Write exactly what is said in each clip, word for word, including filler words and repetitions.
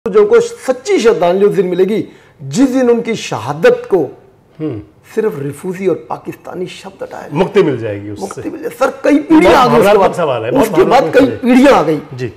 जो को सच्ची श्रद्धांजलि उस दिन मिलेगी जिस दिन उनकी शहादत को सिर्फ रिफ्यूजी और पाकिस्तानी शब्द हटाए, मुक्ति मिल जाएगी उससे। मुक्ति मिल जाए सर। कई पीढ़ियां आ गई उसके बाद, सवाल है, उसके बाद कई पीढ़ियां आ गई जी।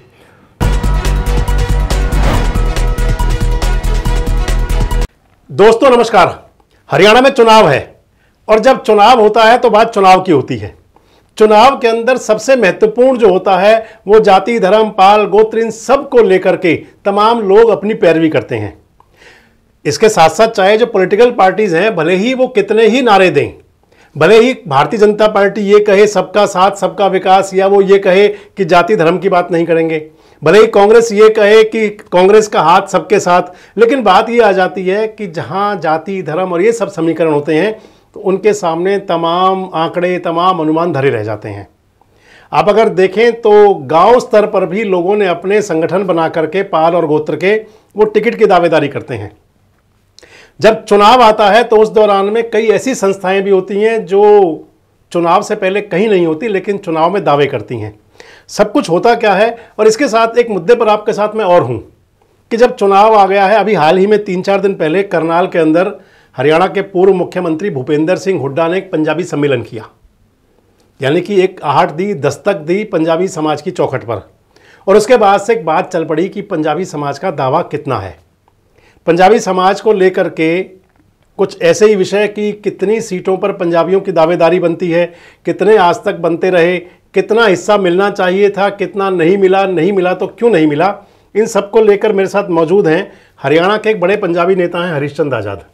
दोस्तों नमस्कार। हरियाणा में चुनाव है और जब चुनाव होता है तो बात चुनाव की होती है। चुनाव के अंदर सबसे महत्वपूर्ण जो होता है वो जाति, धर्म, पाल, गोत्र, इन सब को लेकर के तमाम लोग अपनी पैरवी करते हैं। इसके साथ साथ चाहे जो पॉलिटिकल पार्टीज हैं, भले ही वो कितने ही नारे दें, भले ही भारतीय जनता पार्टी ये कहे सबका साथ सबका विकास, या वो ये कहे कि जाति धर्म की बात नहीं करेंगे, भले ही कांग्रेस ये कहे कि कांग्रेस का हाथ सबके साथ, लेकिन बात ये आ जाती है कि जहां जाति, धर्म और ये सब समीकरण होते हैं तो उनके सामने तमाम आंकड़े, तमाम अनुमान धरे रह जाते हैं। आप अगर देखें तो गांव स्तर पर भी लोगों ने अपने संगठन बना करके पाल और गोत्र के वो टिकट की दावेदारी करते हैं। जब चुनाव आता है तो उस दौरान में कई ऐसी संस्थाएं भी होती हैं जो चुनाव से पहले कहीं नहीं होती लेकिन चुनाव में दावे करती हैं। सब कुछ होता क्या है, और इसके साथ एक मुद्दे पर आपके साथ मैं और हूं कि जब चुनाव आ गया है, अभी हाल ही में तीन चार दिन पहले करनाल के अंदर हरियाणा के पूर्व मुख्यमंत्री भूपेंद्र सिंह हुड्डा ने एक पंजाबी सम्मेलन किया, यानी कि एक आहट दी, दस्तक दी पंजाबी समाज की चौखट पर। और उसके बाद से एक बात चल पड़ी कि पंजाबी समाज का दावा कितना है। पंजाबी समाज को लेकर के कुछ ऐसे ही विषय कि कितनी सीटों पर पंजाबियों की दावेदारी बनती है, कितने आज तक बनते रहे, कितना हिस्सा मिलना चाहिए था, कितना नहीं मिला, नहीं मिला तो क्यों नहीं मिला, इन सब को लेकर मेरे साथ मौजूद हैं हरियाणा के एक बड़े पंजाबी नेता हैं हरीश चंद आज़ाद।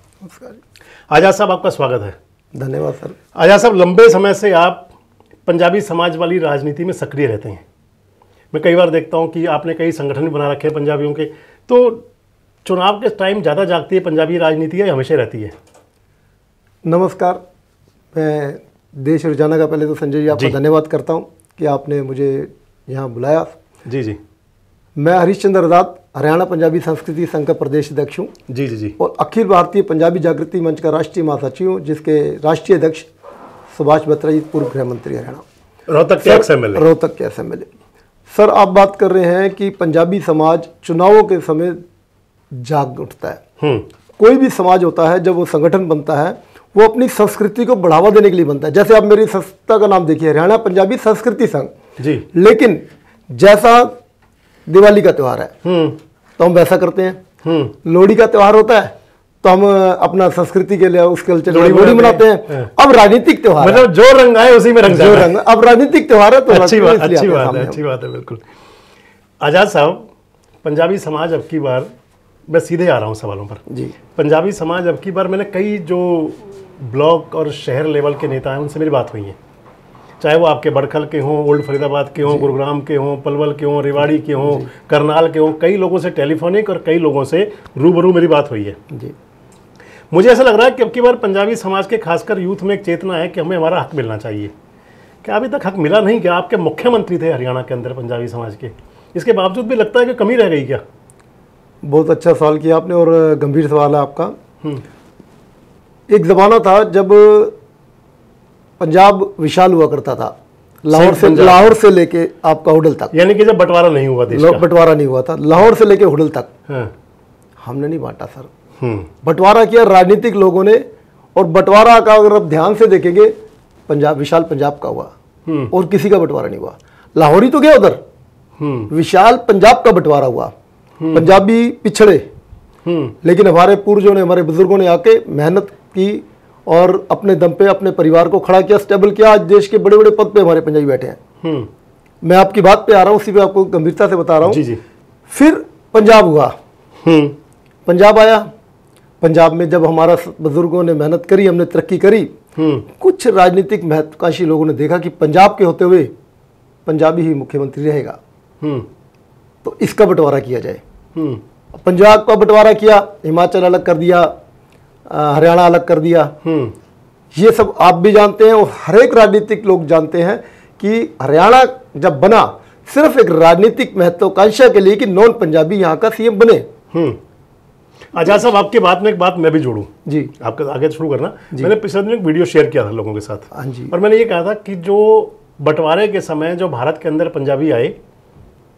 आज़ाद साहब, आपका स्वागत है। धन्यवाद सर। आज़ाद साहब, लंबे समय से आप पंजाबी समाज वाली राजनीति में सक्रिय रहते हैं। मैं कई बार देखता हूं कि आपने कई संगठन भी बना रखे हैं पंजाबियों के। तो चुनाव के टाइम ज़्यादा जागती है पंजाबी राजनीति या हमेशा रहती है? नमस्कार। मैं देश रोजाना का पहले तो संजय जी आपका धन्यवाद करता हूं कि आपने मुझे यहाँ बुलाया। जी जी। मैं हरीश चंद्र आज़ाद, हरियाणा पंजाबी संस्कृति संघ का प्रदेश अध्यक्ष हूँ। जी जी जी। और अखिल भारतीय पंजाबी जागृति मंच का राष्ट्रीय महासचिव हूँ, जिसके राष्ट्रीय अध्यक्ष सुभाष बत्रा जी, पूर्व गृह मंत्री हरियाणा, रोहतक के एक्स एमएलए। रोहतक के एक्स एमएलए। सर, आप बात कर रहे हैं कि पंजाबी समाज चुनावों के समय जाग उठता है। कोई भी समाज होता है, जब वो संगठन बनता है वो अपनी संस्कृति को बढ़ावा देने के लिए बनता है। जैसे आप मेरी संस्था का नाम देखिए, हरियाणा पंजाबी संस्कृति संघ जी। लेकिन जैसा दिवाली का त्यौहार है तो हम वैसा करते हैं, लोहड़ी का त्यौहार होता है तो हम अपना संस्कृति के लिए उस कल्चर लोहड़ी मनाते हैं। अब राजनीतिक त्यौहार, मतलब जो रंग आए उसी में रंग जो रंग, अब राजनीतिक त्यौहार है तो अच्छी बात, अच्छी बात है, अच्छी बात है, बिल्कुल। आज़ाद साहब, पंजाबी समाज अब की बार, मैं सीधे आ रहा हूँ सवालों पर जी। पंजाबी समाज अब की बार, मैंने कई जो ब्लॉक और शहर लेवल के नेता हैं उनसे मेरी बात हुई है, चाहे वो आपके बड़खल के हों, ओल्ड फरीदाबाद के हों, गुरुग्राम के हों, पलवल के हों, रेवाड़ी के हों, करनाल के हों, कई लोगों से टेलीफोनिक और कई लोगों से रूबरू मेरी बात हुई है जी। मुझे ऐसा लग रहा है कि अब की बार पंजाबी समाज के खासकर यूथ में एक चेतना है कि हमें हमारा हक मिलना चाहिए। क्या अभी तक हक मिला नहीं? क्या आपके मुख्यमंत्री थे हरियाणा के अंदर पंजाबी समाज के, इसके बावजूद भी लगता है कि कमी रह गई क्या? बहुत अच्छा सवाल किया आपने और गंभीर सवाल है आपका। एक ज़माना था जब पंजाब विशाल हुआ करता था, लाहौर से लाहौर से लेके आपका हुडल तक, यानी कि जब बंटवारा नहीं हुआ देश का, बंटवारा नहीं हुआ था, लाहौर से लेके हुडल तक हाँ। हमने नहीं बांटा सर, बंटवारा किया राजनीतिक लोगों ने। और बंटवारा का अगर आप ध्यान से देखेंगे, पंजाब विशाल पंजाब का हुआ और किसी का बंटवारा नहीं हुआ। लाहौरी तो गया उधर, विशाल पंजाब का बंटवारा हुआ। पंजाबी पिछड़े, लेकिन हमारे पूर्वजों ने, हमारे बुजुर्गों ने आके मेहनत की और अपने दम पे अपने परिवार को खड़ा किया, स्टेबल किया। आज देश के बड़े बड़े पद पे हमारे पंजाबी बैठे हैं। मैं आपकी बात पे आ रहा हूँ, उसी पे आपको गंभीरता से बता रहा हूँ। फिर पंजाब हुआ, पंजाब आया। पंजाब में जब हमारा बुजुर्गों ने मेहनत करी, हमने तरक्की करी, कुछ राजनीतिक महत्वाकांक्षी लोगों ने देखा कि पंजाब के होते हुए पंजाबी ही मुख्यमंत्री रहेगा, तो इसका बंटवारा किया जाए। पंजाब का बंटवारा किया, हिमाचल अलग कर दिया, हरियाणा अलग कर दिया। ये सब आप भी जानते हैं और हर एक राजनीतिक लोग जानते हैं कि हरियाणा जब बना सिर्फ एक राजनीतिक महत्वाकांक्षा के लिए कि नॉन पंजाबी यहाँ का सीएम बने। आज़ाद साहब, आपकी बात में एक बात मैं भी जोड़ूं जी, आपका आगे शुरू करना। मैंने पिछले दिन एक वीडियो शेयर किया था लोगों के साथ, हाँ जी, और मैंने ये कहा था कि जो बंटवारे के समय जो भारत के अंदर पंजाबी आए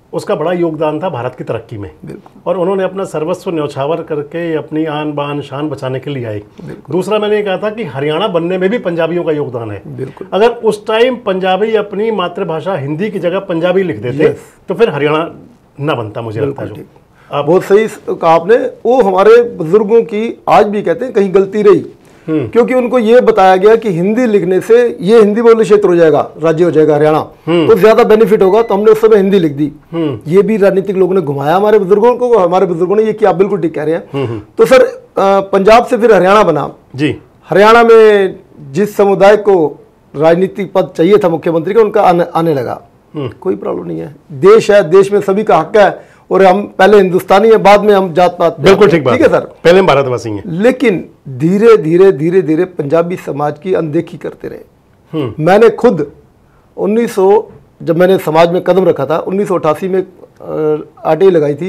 उसका बड़ा योगदान था भारत की तरक्की में, और उन्होंने अपना सर्वस्व न्यौछावर करके अपनी आन बान शान बचाने के लिए आए। दूसरा मैंने कहा था कि हरियाणा बनने में भी पंजाबियों का योगदान है। अगर उस टाइम पंजाबी अपनी मातृभाषा हिंदी की जगह पंजाबी लिख देते तो फिर हरियाणा ना बनता, मुझे लगता है। आप बहुत सही कहा आपने। वो हमारे बुजुर्गों की आज भी कहते हैं कहीं गलती रही, क्योंकि उनको ये बताया गया कि हिंदी लिखने से ये हिंदी बोले क्षेत्र हो जाएगा, राज्य हो जाएगा हरियाणा, तो ज्यादा बेनिफिट होगा, तो हमने उस समय हिंदी लिख दी। ये भी राजनीतिक लोगों ने घुमाया हमारे बुजुर्गों को, हमारे बुजुर्गों ने ये किया, आप बिल्कुल ठीक कह रहे हैं। तो सर पंजाब से फिर हरियाणा बना जी। हरियाणा में जिस समुदाय को राजनीतिक पद चाहिए था मुख्यमंत्री का, उनका आने, आने लगा। कोई प्रॉब्लम नहीं है, देश है, देश में सभी का हक है, और हम पहले हिंदुस्तानी है, बाद में हम जात पात। बिल्कुल ठीक बात है सर, पहले हम भारतवासी हैं। लेकिन धीरे धीरे धीरे धीरे पंजाबी समाज की अनदेखी करते रहे। मैंने खुद उन्नीस सौ जब मैंने समाज में कदम रखा था, उन्नीस सौ अठासी में आरटीआई लगाई थी,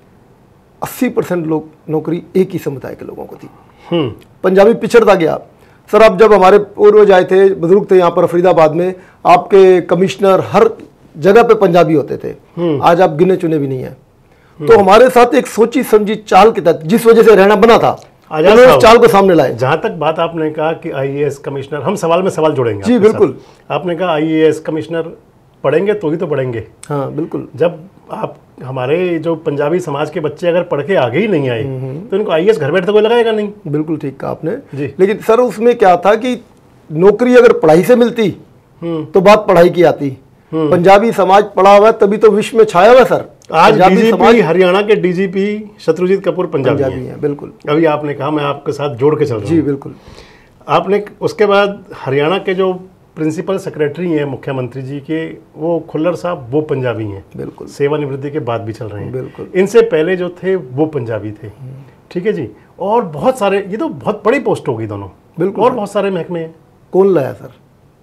अस्सी परसेंट लोग नौकरी एक ही समुदाय के लोगों को थी। पंजाबी पिछड़ता गया सर। अब जब हमारे पूर्वज आए थे, बुजुर्ग थे यहाँ पर फरीदाबाद में, आपके कमिश्नर हर जगह पे पंजाबी होते थे। आज आप गिने चुने भी नहीं है। तो हमारे साथ एक सोची समझी चाल के तहत, जिस वजह से हरियाणा बना था, उन्होंने चाल को सामने लाए। जहां तक बात आपने कहा कि आईएएस कमिश्नर, हम सवाल में सवाल जोड़ेंगे जी बिल्कुल। आपने कहा आईएएस कमिश्नर पढ़ेंगे तो ही तो पढ़ेंगे। हाँ बिल्कुल। जब आप हमारे जो पंजाबी समाज के बच्चे अगर पढ़ के आगे ही नहीं आए तो इनको आईएएस घर बैठे कोई लगाएगा नहीं। बिल्कुल ठीक कहा आपने जी। लेकिन सर उसमें क्या था कि नौकरी अगर पढ़ाई से मिलती तो बात पढ़ाई की आती। पंजाबी समाज पढ़ा हुआ है तभी तो विश्व में छाया हुआ सर। आज डीजीपी हरियाणा के डीजीपी शत्रुजीत कपूर पंजाबी हैं। है, बिल्कुल। अभी आपने कहा, मैं आपके साथ जोड़ के चल रहा हूं। जी बिल्कुल। आपने उसके बाद हरियाणा के जो प्रिंसिपल सेक्रेटरी हैं मुख्यमंत्री जी के, वो खुल्लर साहब, वो पंजाबी हैं। बिल्कुल। सेवानिवृत्ति के बाद भी चल रहे हैं। बिल्कुल। इनसे पहले जो थे वो पंजाबी थे। ठीक है जी। और बहुत सारे, ये तो बहुत बड़ी पोस्ट होगी दोनों। बिल्कुल। और बहुत सारे महकमे हैं। कौन लाया सर?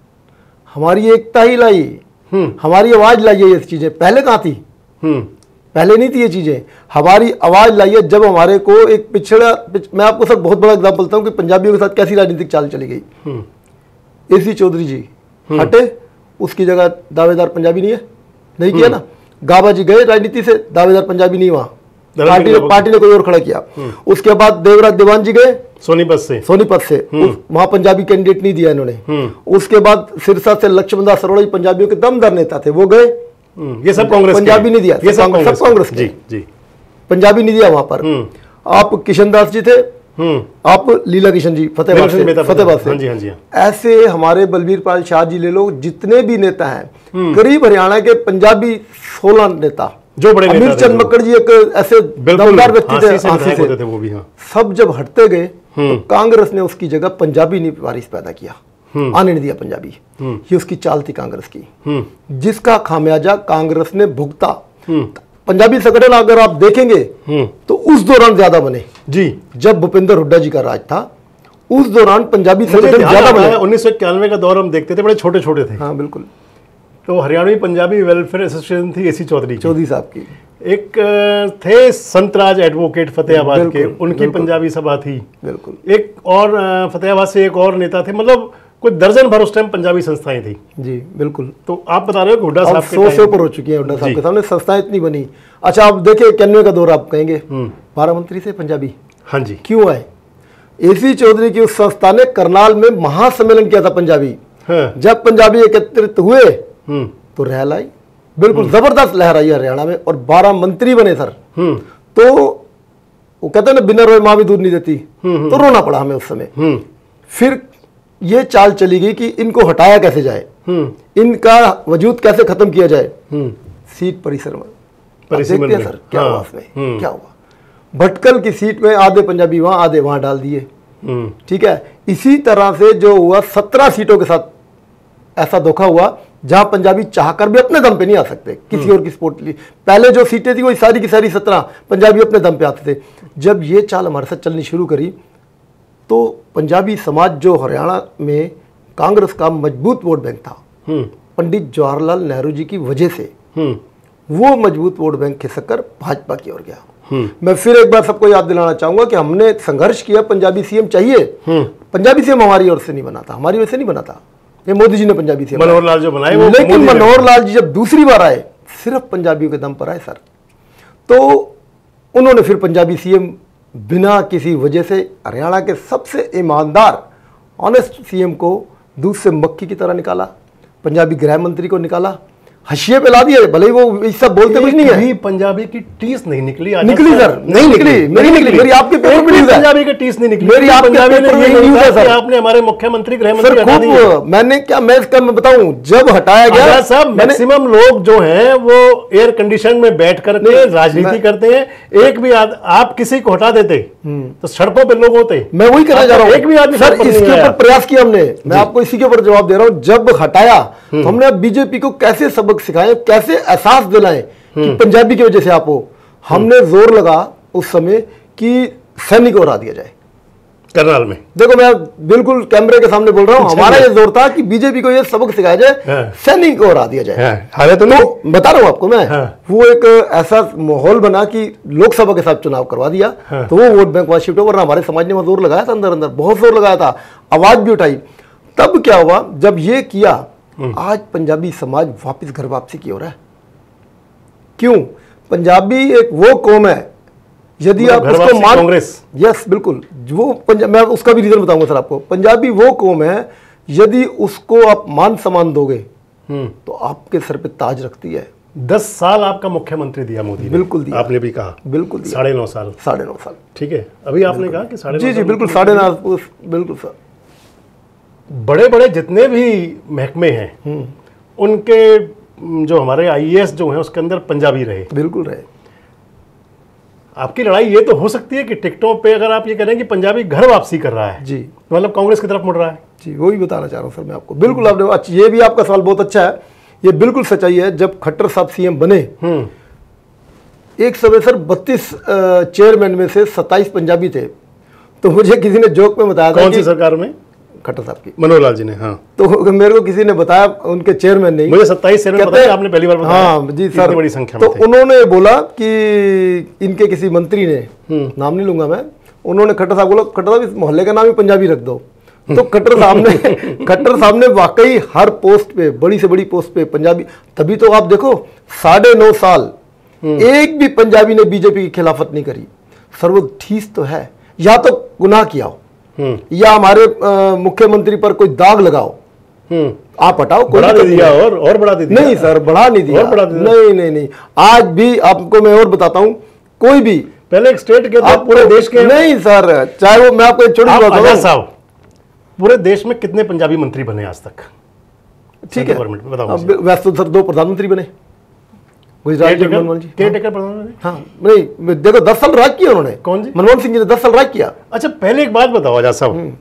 हमारी एकता ही लाई, हमारी आवाज लाई है। ये चीजें पहले कहाँ थी? पहले नहीं थी ये चीजें। हमारी आवाज लाई है जब हमारे को एक पिछड़ा पिछ, मैं आपको सर बहुत बड़ा एग्जाम्पल देता हूँ कि पंजाबियों के साथ कैसी राजनीतिक चाल चली गई। एसी चौधरी जी हटे, उसकी जगह दावेदार पंजाबी नहीं है, नहीं किया ना। गाबा जी गए राजनीति से, दावेदार पंजाबी नहीं, वहां पार्टी ने पार्टी ने कोई और खड़ा किया। उसके बाद देवराज देवान जी गए सोनीपत से सोनीपत से वहां पंजाबी कैंडिडेट नहीं दिया इन्होंने। उसके बाद सिरसा से लक्ष्मण दास अरोड़ा पंजाबियों के दमदार नेता थे, वो गए। ये सब कांग्रेस, पंजाबी नहीं दिया, ये सब कांग्रेस जी जी पंजाबी नहीं दिया वहां पर। आप किशन दास जी थे, आप लीला किशन जी फतेहाबाद से, फतेहाबाद से। हाँ जी, हाँ जी। ऐसे हमारे बलबीर पाल शाह जी ले लो, जितने भी नेता हैं करीब हरियाणा के पंजाबी सोलह नेता, जो बड़े अमीर चंद मक्कड़ जी एक ऐसे दमदार व्यक्ति थे, हाँसी से वो भी। हाँ। सब जब हटते गए तो कांग्रेस ने उसकी जगह पंजाबी ने वारिस पैदा किया, आने नहीं दिया पंजाबी। ये उसकी चाल थी कांग्रेस की, जिसका खामियाजा कांग्रेस ने भुगता। पंजाबी संगठन अगर आप देखेंगे तो उस दौरान ज्यादा बने जी, जब भूपेंद्र हुड्डा जी का राज था, उस दौरान पंजाबी संगठन ज्यादा बने। उन्नीस सौ इक्यानवे का दौर हम देखते थे, बड़े छोटे छोटे थे। हाँ बिल्कुल। तो हरियाणवी पंजाबी वेलफेयर एसोसिएशन थी एसी चौधरी चौधरी साहब की। एक थे संतराज एडवोकेट फतेहाबाद के, उनकी पंजाबी सभा थी। बिल्कुल। एक और फतेहाबाद से एक और नेता थे, मतलब कोई दर्जन भर उस टाइम पंजाबी संस्थाएं थी जी। बिल्कुल। तो आप बता रहे हो हुड्डा साहब सौ से ऊपर हो चुकी है हुड्डा साहब के सामने, संस्थाएं इतनी बनी। अच्छा आप देखिए इक्यानवे का दौर, आप कहेंगे बारह मंत्री से पंजाबी। हाँ जी। क्यों आए? एसी चौधरी की उस संस्था ने करनाल में महासम्मेलन किया था पंजाबी। जब पंजाबी एकत्रित हुए तो रैल आई, बिल्कुल जबरदस्त लहर आई हरियाणा में, और बारह मंत्री बने सर। तो वो कहते हैं ना, बिना रोए माँ भी दूध नहीं देती, तो रोना पड़ा हमें उस समय। फिर ये चाल चली गई कि इनको हटाया कैसे जाए, इनका वजूद कैसे खत्म किया जाए। सीट परिसर में देखते हैं सर क्या हुआ उसमें, क्या हुआ। भटकल की सीट में आधे पंजाबी वहां, आधे वहां डाल दिए। ठीक है। इसी तरह से जो हुआ सत्रह सीटों के साथ ऐसा धोखा हुआ, जहां पंजाबी चाहकर भी अपने दम पे नहीं आ सकते, किसी और की सपोर्ट ली। पहले जो सीटें थी वो सारी की सारी सत्रह पंजाबी अपने दम पे आते थे। जब ये चाल हमारे साथ चलनी शुरू करी तो पंजाबी समाज जो हरियाणा में कांग्रेस का मजबूत वोट बैंक था, पंडित जवाहरलाल नेहरू जी की वजह से वो मजबूत वोट बैंक खिसक कर भाजपा की ओर गया। मैं फिर एक बार सबको याद दिलाना चाहूंगा कि हमने संघर्ष किया, पंजाबी सीएम चाहिए। पंजाबी सीएम हमारी ओर से नहीं बना था, हमारी ओर से नहीं बना था, ये मोदी जी ने पंजाबी सीएम मनोहर लाल जो बनाए वो। लेकिन मनोहर लाल जी जब दूसरी बार आए सिर्फ पंजाबियों के दम पर आए सर। तो उन्होंने फिर पंजाबी सीएम बिना किसी वजह से हरियाणा के सबसे ईमानदार ऑनेस्ट सीएम को दूध से मक्खी की तरह निकाला, पंजाबी गृह मंत्री को निकाला, हशिये पे ला दिया। भले ही वो इस सब बोलते कुछ नहीं है, पंजाबी की टीस नहीं निकली। निकली सर, नहीं निकली, मेरी निकली, मेरी आपके पेपर में न्यूज़ है, पंजाबी की टीस नहीं निकली, मेरी आपके पेपर में न्यूज़ है सर। आपने हमारे मुख्यमंत्री गृह मंत्री हटा दिए। मैंने क्या, मैं इसका मैं बताऊं, जब हटाया गया सब मैक्सिमम लोग जो हैं वो एयर कंडीशन में बैठ करके राजनीति करते हैं। एक भी आप किसी को हटा देते तो सड़कों पे लोग होते। मैं वही कहना चाह रहा हूँ, एक भी आदमी सर इसके ऊपर प्रयास किया हमने, मैं आपको इसी के ऊपर जवाब दे रहा हूँ। जब हटाया तो हमने अब बीजेपी को कैसे सबक सिखाए, कैसे एहसास दिलाएं कि पंजाबी की वजह से आप हो। हमने जोर लगा उस समय कि सैनिक को हरा दिया जाए करनाल में। देखो मैं बिल्कुल कैमरे के सामने बोल रहा हूं, हमारा ये जोर था कि बीजेपी को ये सबक सिखाया जाए, सैनिक को हरा दिया जाए। हाँ, तो, तो बता रहा हूं आपको मैं, हाँ। वो एक ऐसा माहौल बना कि लोकसभा के साथ चुनाव करवा दिया। हाँ। तो वो वोट बैंक वहां शिफ्ट हो, हमारे समाज ने वहां जोर लगाया था, अंदर अंदर बहुत जोर लगाया था, आवाज भी उठाई। तब क्या हुआ, जब ये किया, आज पंजाबी समाज वापस घर वापसी की ओर है। क्यों? पंजाबी एक वो कौम है, यदि आप उसको मान, कांग्रेस, यस बिल्कुल, वो पंजाब, मैं उसका भी रीजन बताऊंगा सर आपको। पंजाबी वो कौम है, यदि उसको आप मान सम्मान दोगे तो आपके सर पे ताज रखती है। दस साल आपका मुख्यमंत्री दिया मोदी ने, बिल्कुल दिया, आपने भी कहा बिल्कुल साढ़े नौ साल साढ़े नौ साल ठीक है, अभी आपने कहा कि साढ़े जी जी बिल्कुल साढ़े नौ, बिल्कुल सर। बड़े बड़े जितने भी महकमे हैं उनके जो हमारे आईएएस जो हैं उसके अंदर पंजाबी रहे, बिल्कुल रहे। आपकी लड़ाई ये तो हो सकती है कि टिकटों पे अगर आप ये कह रहे हैं कि पंजाबी घर वापसी कर रहा है, जी मतलब कांग्रेस की तरफ मुड़ रहा है, जी वही बताना चाह रहा हूँ सर मैं आपको। बिल्कुल आपने, ये भी आपका सवाल बहुत अच्छा है, ये बिल्कुल सच्चाई है। जब खट्टर साहब सीएम बने, एक समय सर बत्तीस चेयरमैन में से सत्ताईस पंजाबी थे। तो मुझे किसी ने जोक में बताया था, कौन सी सरकार में? खट्टर साहब की, मनोहर लाल जी ने। हाँ, तो मेरे को किसी ने बताया, उनके चेयरमैन नहीं, मुझे सत्ताईस चेयरमैन पता है, आपने पहली बार बताया। हाँ जी सर, बड़ी संख्या तो में थे। उन्होंने बोला कि इनके किसी मंत्री ने, नाम नहीं लूंगा मैं, उन्होंने खट्टर साहब बोला, खट्टर साहब इस मोहल्ले का नाम ही पंजाबी रख दो। तो खट्टर साहब ने खट्टर साहब ने वाकई हर पोस्ट पे, बड़ी से बड़ी पोस्ट पे पंजाबी। तभी तो आप देखो साढ़े नौ साल एक भी पंजाबी ने बीजेपी की खिलाफत नहीं करी। सर वो ठीक तो है, या तो गुनाह किया हो या हमारे मुख्यमंत्री पर कोई दाग लगाओ, आप हटाओ, कोई बढ़ा दे दिया और और बढ़ा दे दिया। नहीं सर, बढ़ा नहीं दिया, बढ़ा दिया। नहीं नहीं नहीं, आज भी आपको मैं और बताता हूं, कोई भी पहले एक स्टेट के आप पूरे देश के नहीं सर, चाहे वो मैं आपको एक छोटी बात बताऊं साहब, पूरे देश में कितने पंजाबी मंत्री बने आज तक? ठीक है, वैसे तो सर दो प्रधानमंत्री बने, गुजरात के मनमोहन जी, केयर टेकर प्रधानमंत्री। हाँ नहीं देखो, दस साल राज किया उन्होंने। कौन जी? मनमोहन सिंह जी ने दस साल राज किया। अच्छा पहले एक बात बताओ आजाद साहब,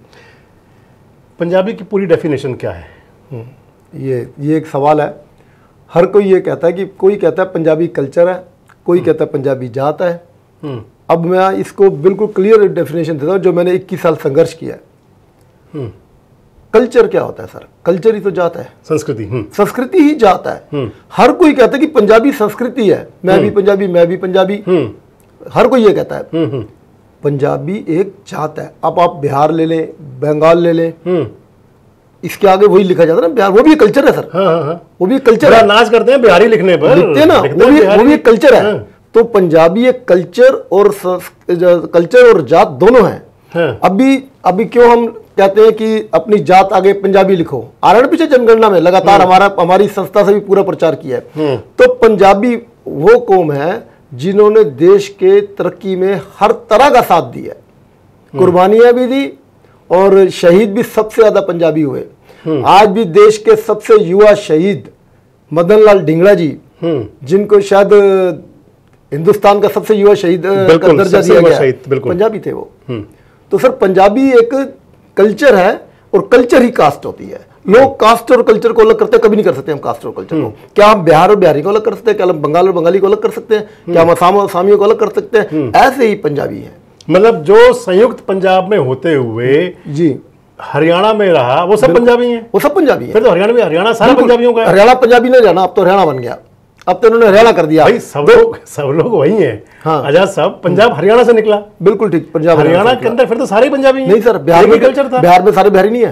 पंजाबी की पूरी डेफिनेशन क्या है? ये ये एक सवाल है। हर कोई ये कहता है कि कोई कहता है पंजाबी कल्चर है, कोई कहता है पंजाबी जात है। अब मैं इसको बिल्कुल क्लियर डेफिनेशन देता हूँ जो मैंने इक्कीस साल संघर्ष किया है। कल्चर क्या होता है सर? कल्चर ही तो जात है, संस्कृति। संस्कृति ही जात है। हर कोई कहता है कि पंजाबी संस्कृति है, मैं भी पंजाबी, मैं भी पंजाबी, हर कोई ये कहता है। पंजाबी एक जात है। अब आप बिहार ले लें, बंगाल ले लें, इसके आगे वही लिखा जाता है ना, बिहार, वो भी कल्चर है सर। हाँ, हाँ, हाँ। वो भी कल्चर है, नाच करते हैं बिहारी लिखने पर, लिखते हैं ना, वो भी वो भी कल्चर है। तो पंजाबी एक कल्चर और कल्चर और जात दोनों है। अभी अभी क्यों हम कहते हैं कि अपनी जात आगे पंजाबी लिखो, आ रहा है पीछे जनगणना में लगातार, हमारा हमारी संस्था से भी पूरा प्रचार किया है। तो पंजाबी वो कौम है जिन्होंने देश के तरक्की में हर तरह का साथ दिया, कुर्बानियां भी दी और शहीद भी सबसे ज्यादा पंजाबी हुए। आज भी देश के सबसे युवा शहीद मदन लाल ढींगड़ा जी, जिनको शायद हिंदुस्तान का सबसे युवा शहीद का दर्जा दिया गया, पंजाबी थे वो। तो सर पंजाबी एक कल्चर है और कल्चर ही कास्ट होती है। लोग कास्ट और कल्चर को अलग करते हैं, कभी नहीं कर सकते हम कास्ट और कल्चर को। क्या हम बिहार और बिहारी को अलग कर सकते हैं? क्या हम बंगाल और बंगाली को अलग कर सकते हैं? क्या हम असम और असामियों को अलग कर सकते हैं? ऐसे ही पंजाबी है। मतलब जो संयुक्त पंजाब में होते हुए जी हरियाणा में रहा, वो सब पंजाबी हैं, वो सब पंजाबी है। फिर तो हरियाणा में हरियाणा सारा पंजाबियों का है। हरियाणा पंजाबी नहीं जाना, अब तो हरियाणा बन गया, अब तो उन्होंने हरियाणा कर दिया। भाई सब लोग सब लोग वही हैं। हाँ। आजाद साहब, पंजाब हरियाणा से निकला। बिल्कुल ठीक, पंजाब हरियाणा के अंदर फिर तो सारे पंजाबी हैं। नहीं सर, बिहार में कल्चर था, बिहार में सारे बिहारी नहीं है।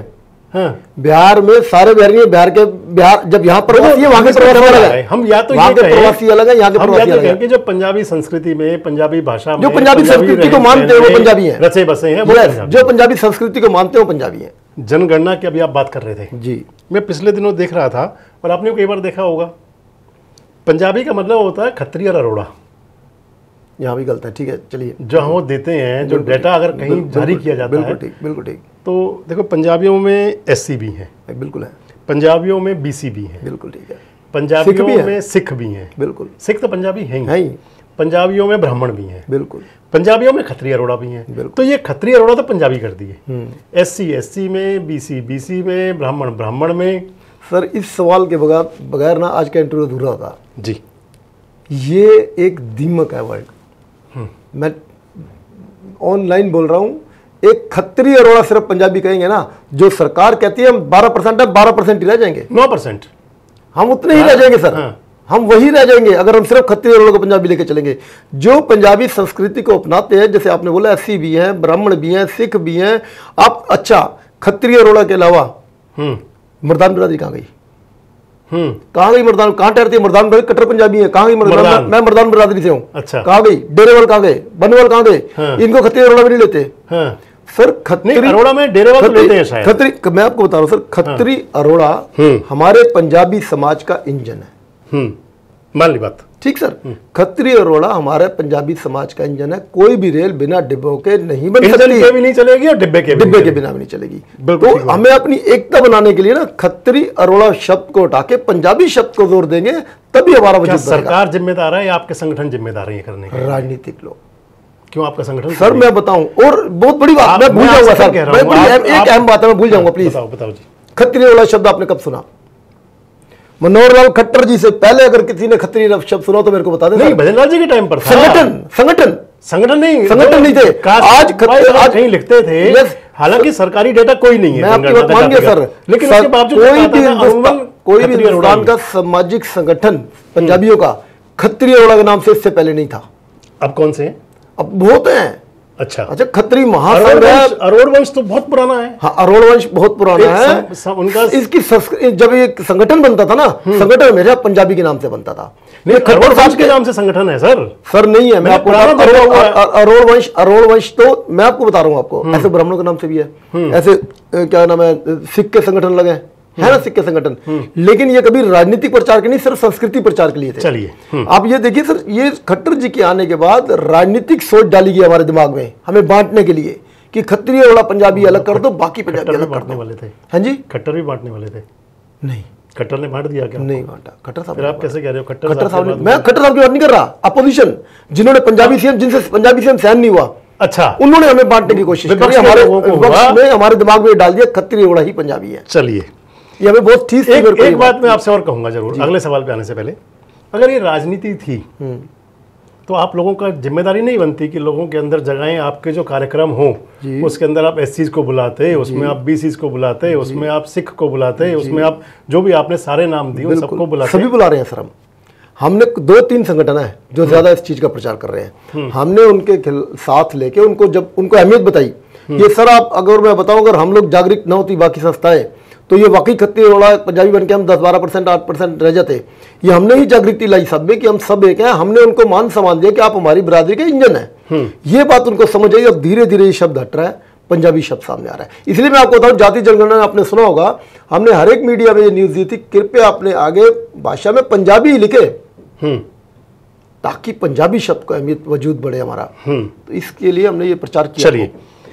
हाँ। बिहार में सारे बिहारी, बिहार के बिहार जब यहाँ प्रवासी है वहाँ के प्रवासी अलग है। हम या तो वहाँ के प्रवासी अलग है, यहाँ के प्रवासी अलग है। कि जो पंजाबी संस्कृति में, पंजाबी भाषा में, जो पंजाबी संस्कृति को मानते हैं वो पंजाबी है, रचे बसे हैं। जो पंजाबी संस्कृति को मानते हैं वो पंजाबी है। जनगणना की अभी आप बात कर रहे थे जी, मैं पिछले दिनों देख रहा था और आपने कई बार देखा होगा, पंजाबी का मतलब होता है खत्री और अरोड़ा। यहाँ भी गलत है, ठीक है चलिए। जो हम वो देते हैं, जो डेटा अगर कहीं जारी किया जाता है, बिल्कुल ठीक, बिल्कुल ठीक। तो देखो पंजाबियों में एससी भी हैं, बिल्कुल है। पंजाबियों में बीसी भी हैं, बिल्कुल ठीक है। पंजाबियों में सिख भी हैं, बिल्कुल। सिख तो पंजाबी हैं ही। पंजाबियों में ब्राह्मण भी हैं, बिल्कुल। पंजाबियों में खत्री अरोड़ा भी हैं। तो ये खत्री अरोड़ा तो पंजाबी कर दिए, एससी एससी में, बीसी बीसी में, ब्राह्मण ब्राह्मण में। सर इस सवाल के बगैर बगैर ना आज का इंटरव्यू अधूरा होता जी। ये एक दीमक है वर्ल्ड। मैं ऑनलाइन बोल रहा हूँ, एक खत्री अरोड़ा सिर्फ पंजाबी कहेंगे ना, जो सरकार कहती है हम बारह परसेंट है, बारह परसेंट ही रह जाएंगे, नौ परसेंट हम उतने ही रह जाएंगे सर। हाँ। हम वही रह जाएंगे अगर हम सिर्फ खत्री अरोड़ा को पंजाबी लेके चलेंगे। जो पंजाबी संस्कृति को अपनाते हैं, जैसे आपने बोला एससी भी हैं, ब्राह्मण भी हैं, सिख भी हैं। आप अच्छा खत्री अरोड़ा के अलावा मर्दान बिरादरी कहाँ गई? हम्म कहाँ गई मर्दान? कहाँ ठहरती है मर्दान बिरादरी? कट्टर पंजाबी है, कहाँ गई मर्दान? मैं मर्दान बिरादरी से हूँ। अच्छा, कहाँ गई? डेरेवाल कहाँ गए? बनवाल कहाँ गए? हाँ। इनको खत्री अरोड़ा भी नहीं लेते। हाँ। सर खत्री अरोड़ा में डेरेवाल तो लेते हैं शायद। खत्री मैं आपको बता रहा हूँ सर, खत्री अरोड़ा हमारे पंजाबी समाज का इंजन है। मान ली बात, ठीक सर। खत्री अरोड़ा हमारे पंजाबी समाज का इंजन है। कोई भी रेल बिना डिब्बों के नहीं बन सकती, भी नहीं चलेगी और डिब्बे के डिब्बे के बिना भी नहीं चलेगी। तो हमें अपनी एकता बनाने के लिए ना खत्री अरोड़ा शब्द को हटा के पंजाबी शब्द को जोर देंगे, तभी हमारा वजूद बनेगा। सरकार जिम्मेदार है या आपके संगठन जिम्मेदार है ये करने के? राजनीतिक लोग। क्यों आपका संगठन? सर मैं बताऊं, और बहुत बड़ी बात मैं भूल जाऊंगा सर, एक अहम बात है मैं भूल जाऊंगा, प्लीज बताओ जी। खत्री अरोड़ा शब्द आपने कब सुना? मनोहर लाल खट्टर जी से पहले अगर किसी ने खत्री शब्द सुना तो मेरे को बता दें। नहीं, भजन लाल जी के टाइम पर था। संगठन संगठन संगठन नहीं संगठन नहीं थे। आज आज कहीं लिखते थे, हालांकि सरकारी डेटा कोई नहीं है। मैं आपकी बात मान गया सर, लेकिन उसके बावजूद कोई भी हिंदुस्तान का सामाजिक संगठन पंजाबियों का खत्री अरोड़ा के नाम से इससे पहले नहीं था। अब कौन से हैं? अब बहुत हैं। अच्छा अच्छा खत्री महासंघ है। अरोड़ वंश तो बहुत पुराना है। हाँ, अरोड़ वंश बहुत पुराना है। सं, उनका इसकी जब ये संगठन बनता था ना, संगठन मेरे पंजाबी के नाम से बनता था। खट्टर वंश के नाम से संगठन है सर? सर नहीं है, मैं आपको अरोड़ वंश अरोड़ वंश तो मैं आपको बता रहा हूँ। आपको ऐसे ब्राह्मणों के नाम से भी है, ऐसे क्या नाम है, सिख के संगठन लगे है ना, सिख के संगठन। लेकिन ये कभी राजनीतिक प्रचार के नहीं, सिर्फ संस्कृति प्रचार के लिए थे। चलिए आप ये देखिए सर, ये खट्टर जी के आने के बाद राजनीतिक सोच डाली गई हमारे दिमाग में, हमें बांटने के लिए कि खत्री अरोड़ा पंजाबी अलग कर दो, बाकी पंजाबी अलग कर दो। वाले थे। हाँ जी, खट्टर भी बांटने वाले थे? नहीं, खट्टर ने बांट दिया क्या? नहीं बांटा। खट्टर साहब, आप कैसे कह रहे हो? खट्टर खट्टर साहब, मैं खट्टर साहब की बात नहीं कर रहा, अपोजिशन जिन्होंने पंजाबी सीएम, जिनसे पंजाबी सीएम सहन नहीं हुआ, अच्छा, उन्होंने हमें बांटने की कोशिश की, हमारे में हमारे दिमाग में डाल दिया खत्री अरोड़ा ही पंजाबी है। चलिए, ये हमें बहुत ठीक एक, एक बात मैं आपसे और कहूंगा जरूर अगले सवाल पे आने से पहले, अगर ये राजनीति थी तो आप लोगों का जिम्मेदारी नहीं बनती कि लोगों के अंदर जगहें, आपके जो कार्यक्रम हो उसके अंदर आप एससीज को बुलाते, उसमें आप बीसीज को बुलाते, उसमें आप सिख को बुलाते, उसमें आप जो भी आपने सारे नाम दिए सबको बुलाते? सभी बुला रहे हैं सर। हम हमने दो तीन संगठन है जो ज्यादा इस चीज का प्रचार कर रहे हैं, हमने उनके साथ लेके उनको जब उनको अहमियत बताई, ये सर आप अगर मैं बताऊं, अगर हम लोग जागरूक न होती बाकी संस्थाएं, तो ये वाकई खत्री अरोड़ा पंजाबी बन के हम दस बारह परसेंट आठ परसेंट रह जाते। ये हमने ही जागृति लाई सब में कि हम सब एक हैं। हमने उनको मान सम्मान दिया कि आप हमारी बिरादरी के इंजन हैं। ये बात उनको समझ आई। अब धीरे धीरे ये शब्द हट रहा है, पंजाबी शब्द सामने आ रहा है। इसलिए मैं आपको बताऊं, जाति जनगणना आपने सुना होगा, हमने हर एक मीडिया में ये न्यूज दी थी, कृपया अपने आगे भाषा में पंजाबी ही लिखे ताकि पंजाबी शब्द को अहमियत वजूद बढ़े हमारा। तो इसके लिए हमने ये प्रचार किया। चलिए,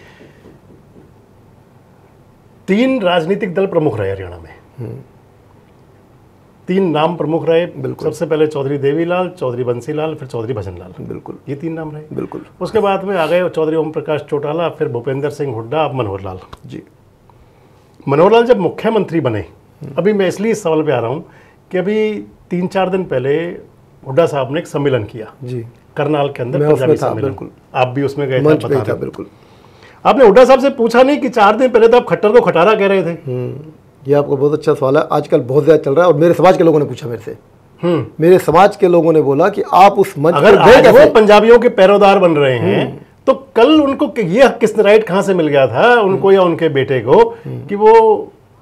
तीन राजनीतिक दल प्रमुख रहे हरियाणा में, तीन नाम प्रमुख रहे। सबसे पहले चौधरी देवीलाल, चौधरी बंसीलाल, फिर चौधरी भजनलाल। बिल्कुल, ये तीन नाम रहे। बिल्कुल। उसके बाद में आ गए चौधरी ओम प्रकाश चौटाला, फिर भूपेंद्र सिंह हुड्डा, अब मनोहर लाल जी। मनोहर लाल जब मुख्यमंत्री बने, अभी मैं इसलिए इस सवाल पे आ रहा हूँ कि अभी तीन चार दिन पहले हुड्डा साहब ने एक सम्मेलन किया जी, करनाल के अंदर, पंजाबी सम्मेलन। आप भी उसमें गए थे? बिल्कुल। आपने हुड्डा साहब से पूछा नहीं कि चार दिन पहले तो आप खट्टर को खटारा कह रहे थे? ये आपको बहुत अच्छा सवाल है, आजकल बहुत ज्यादा चल रहा है। और मेरे समाज के लोगों ने पूछा मेरे से, मेरे समाज के लोगों ने बोला कि आप उस मंच अगर आज वो पंजाबियों के पैरोदार बन रहे हैं तो कल उनको ये किस राइट कहाँ से मिल गया था उनको या उनके बेटे को कि वो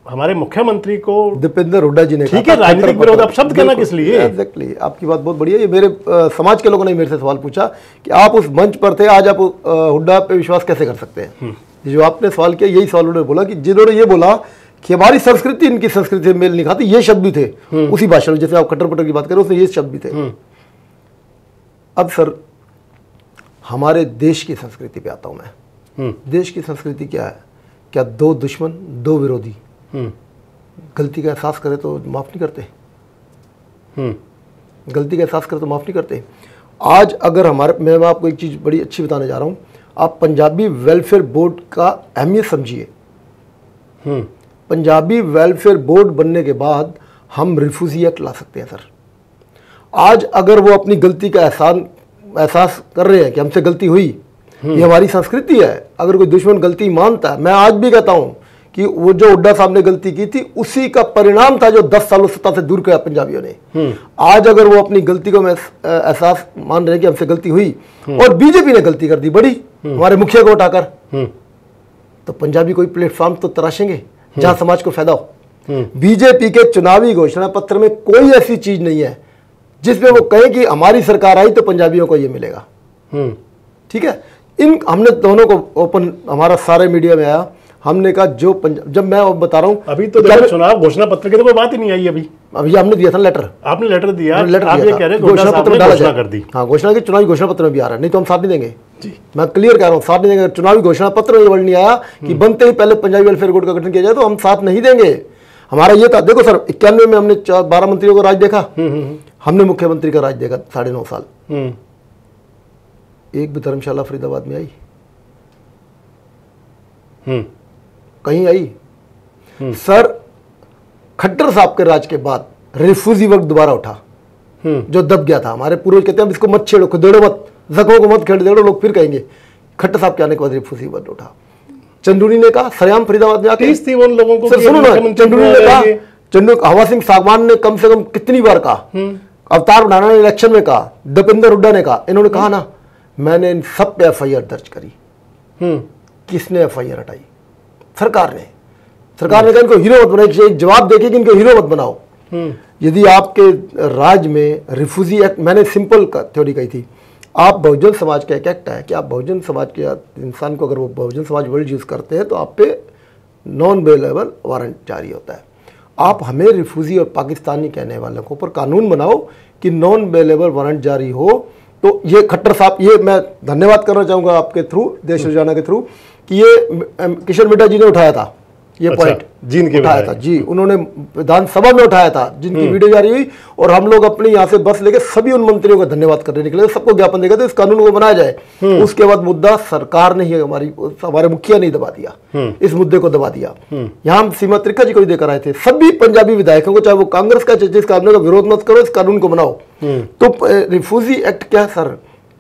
हमारे मुख्यमंत्री को दीपेंद्र हुड्डा जी ने, ठीक है राजनीतिक विरोध, आप शब्द कहना किस लिए? एग्जैक्टली, आपकी बात बहुत बढ़िया है। ये मेरे आ, समाज के लोगों ने मेरे से सवाल पूछा कि आप उस मंच पर थे, आज आप हुड्डा पे विश्वास कैसे कर सकते हैं? जो आपने सवाल किया यही सवाल उन्होंने बोला कि जिन्होंने ये बोला कि हमारी संस्कृति इनकी संस्कृति से मेल नहीं खाती, ये शब्द भी थे उसी भाषण में, जैसे आप खट्टर पटर की बात करें उसमें ये शब्द भी थे। अब सर हमारे देश की संस्कृति पे आता हूं मैं। देश की संस्कृति क्या है? क्या दो दुश्मन दो विरोधी गलती का एहसास करे तो माफ नहीं करते, गलती का एहसास करे तो माफ नहीं करते। आज अगर हमारे, मैं आपको एक चीज बड़ी अच्छी बताने जा रहा हूं, आप पंजाबी वेलफेयर बोर्ड का अहमियत समझिए। पंजाबी वेलफेयर बोर्ड बनने के बाद हम रिफ्यूजी एक्ट ला सकते हैं सर। आज अगर वो अपनी गलती का एहसान एहसास कर रहे हैं कि हमसे गलती हुई, ये हमारी संस्कृति है। अगर कोई दुश्मन गलती मानता है, मैं आज भी कहता हूं कि वो जो हुड्डा साहब ने गलती की थी उसी का परिणाम था जो दस सालों सत्ता से दूर किया पंजाबियों ने। आज अगर वो अपनी गलती को एहसास मान रहे हैं कि हमसे गलती हुई और बीजेपी ने गलती कर दी बड़ी हमारे मुखिया को उठाकर, तो पंजाबी कोई प्लेटफॉर्म तो तराशेंगे जहां समाज को फायदा हो। बीजेपी के चुनावी घोषणा पत्र में कोई ऐसी चीज नहीं है जिसमें वो कहे कि हमारी सरकार आई तो पंजाबियों को ये मिलेगा। ठीक है, इन हमने दोनों को ओपन, हमारा सारे मीडिया में आया, हमने कहा जो पंजाब, जब मैं अब बता रहा हूं अभी तो देखो चुनाव घोषणा पत्र की तो कोई बात ही नहीं आई अभी। अभी हमने दिया था लेटर, आपने लेटर दिया, लेटर आप दिया ये कह रहे हैं घोषणा पत्र डाला घोषणा कर दी। हाँ, घोषणा की चुनावी घोषणा पत्र में भी आ रहा है, नहीं तो हम साथ नहीं देंगे जी। मैं क्लियर कह रहा हूँ, साथ नहीं देंगे। चुनावी घोषणा पत्र में ये वर्ड नहीं आया कि बनते ही पहले पंजाबी वेलफेयर बोर्ड का गठन किया जाए, तो हम साथ नहीं देंगे। हमारा ये था, देखो सर इक्यानवे में हमने बारह मंत्रियों का राज देखा, हमने मुख्यमंत्री का राज देखा साढ़े नौ साल, एक भी धर्मशाला फरीदाबाद में आई? कहीं आई? सर खट्टर साहब के राज के बाद रिफ्यूजी वर्ग दोबारा उठा जो दब गया था। हमारे पूर्वज कहते हैं इसको मत छेड़ो, खुदेड़ो मत, जख्मों को मत खेड़ देड़ो, लोग फिर कहेंगे। खट्टर साहब के आने के बाद रिफ्यूजी वर्ग उठा। चंदूरी ने कहा, सरेआम फरीदाबाद में आके थी उन लोगों को, सर सुनो ना, चंदूरी ने कहा, चंदू हवा सिंह सागवान ने कम से कम कितनी बार कहा, अवतार बनाना ने इलेक्शन में कहा, दीपेंद्र हुड्डा ने कहा, इन्होंने कहा ना मैंने इन सब पे एफ आई आर दर्ज करी। किसने एफ आई आर हटाई? सरकार ने। सरकार ने कहा इनको हीरो मत बनाओ, एक जवाब देके कि इनको हीरो मत बनाओ। यदि आपके राज में रिफ्यूजी एक्ट, मैंने सिंपल थ्योरी कही थी, आप बहुजन समाज का एक एक्ट है कि आप बहुजन समाज के इंसान को अगर वो बहुजन समाज वर्ड यूज करते हैं तो आप पे नॉन बेलेबल वारंट जारी होता है। आप हमें रिफ्यूजी और पाकिस्तानी कहने वालों के ऊपर कानून बनाओ कि नॉन बेलेबल वारंट जारी हो। तो ये खट्टर साहब, ये मैं धन्यवाद करना चाहूँगा आपके थ्रू, देश रोजाना के थ्रू, कि ये किशन मिड्डा जी ने उठाया था ये अच्छा, पॉइंट जिनके उठाया था जी, उन्होंने विधानसभा में उठाया था, जिनकी वीडियो जारी हुई, और हम लोग अपने यहाँ से बस लेके सभी उन मंत्रियों का धन्यवाद करने निकले, सबको ज्ञापन देगा तो इस कानून को बनाया जाए। उसके बाद मुद्दा सरकार ने ही हमारी हमारे मुखिया ने दबा दिया, इस मुद्दे को दबा दिया। यहाँ हम सीमा त्रिखा जी को भी देकर आए थे, सभी पंजाबी विधायकों को, चाहे वो कांग्रेस का, जिस कानून का विरोध मत करो, इस कानून को बनाओ। तो रिफ्यूजी एक्ट क्या है सर?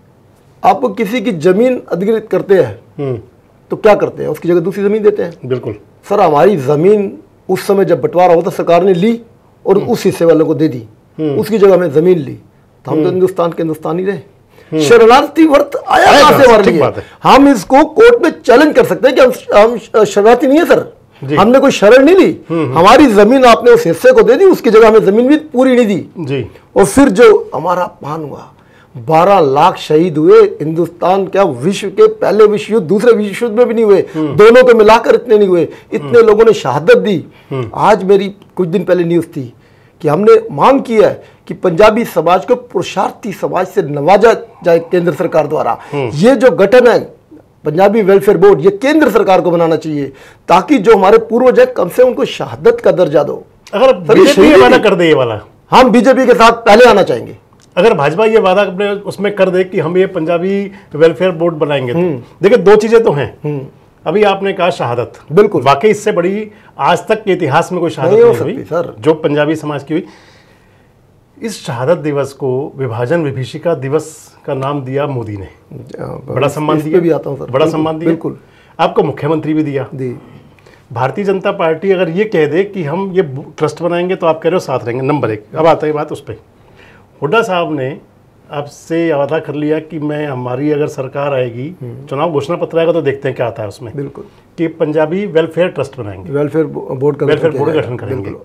आप किसी की जमीन अधिग्रहित करते हैं तो क्या करते हैं, उसकी जगह दूसरी जमीन देते हैं। बिल्कुल सर, हमारी जमीन उस समय जब बंटवारा होता सरकार ने ली और उस हिस्से वालों को दे दी, उसकी जगह हमें जमीन ली, तो हम तो हिंदुस्तान के हिंदुस्तानी रहे। शरणार्थी वर्त आया कहां से हमारे लिए? हम इसको कोर्ट में चैलेंज कर सकते हैं कि हम हम शरणार्थी नहीं है सर, हमने कोई शरण नहीं ली, हमारी जमीन आपने उस हिस्से को दे दी, उसकी जगह हमें जमीन भी पूरी नहीं दी जी। और फिर जो हमारा अपमान हुआ, बारह लाख शहीद हुए, हिंदुस्तान क्या विश्व के पहले विश्व युद्ध, दूसरे विश्व युद्ध में भी नहीं हुए, दोनों को मिलाकर इतने नहीं हुए, इतने लोगों ने शहादत दी। आज मेरी कुछ दिन पहले न्यूज थी कि हमने मांग की है कि पंजाबी समाज को पुरुषार्थी समाज से नवाजा जाए केंद्र सरकार द्वारा। ये जो गठन है पंजाबी वेलफेयर बोर्ड, ये केंद्र सरकार को बनाना चाहिए, ताकि जो हमारे पूर्वज है कम से उनको शहादत का दर्जा दो। अगर बीजेपी वादा कर दे ये वाला, हम बीजेपी के साथ पहले आना चाहेंगे। अगर भाजपा ये वादा अपने उसमें कर दे कि हम ये पंजाबी वेलफेयर बोर्ड बनाएंगे, तो देखिए दो चीजें तो हैं। अभी आपने कहा शहादत, बिल्कुल, वाकई इससे बड़ी आज तक के इतिहास में कोई शहादत नहीं, नहीं हुई सर जो पंजाबी समाज की हुई। इस शहादत दिवस को विभाजन विभीषिका दिवस का नाम दिया मोदी ने, बड़ा सम्मान दिया, भी आता हूं सर, बड़ा सम्मान दिया, बिल्कुल, आपको मुख्यमंत्री भी दिया। भारतीय जनता पार्टी अगर ये कह दे कि हम ये ट्रस्ट बनाएंगे तो आप कह रहे हो साथ रहेंगे, नंबर एक। अब आता है बात उस पर, हुड्डा साहब ने आपसे वादा कर लिया कि मैं हमारी अगर सरकार आएगी, चुनाव घोषणा पत्र आएगा तो देखते हैं क्या आता है उसमें, बिल्कुल, कि पंजाबी वेलफेयर ट्रस्ट बनाएंगे, वेलफेयर बोर्ड का वेलफेयर बोर्ड गठन करेंगे।